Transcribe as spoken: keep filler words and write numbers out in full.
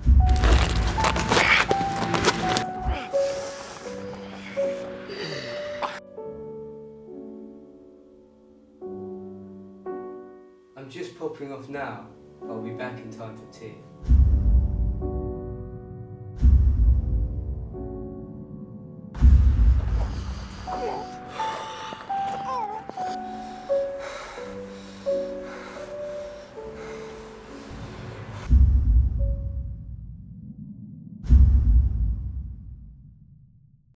I'm just popping off now, but I'll be back in time for tea.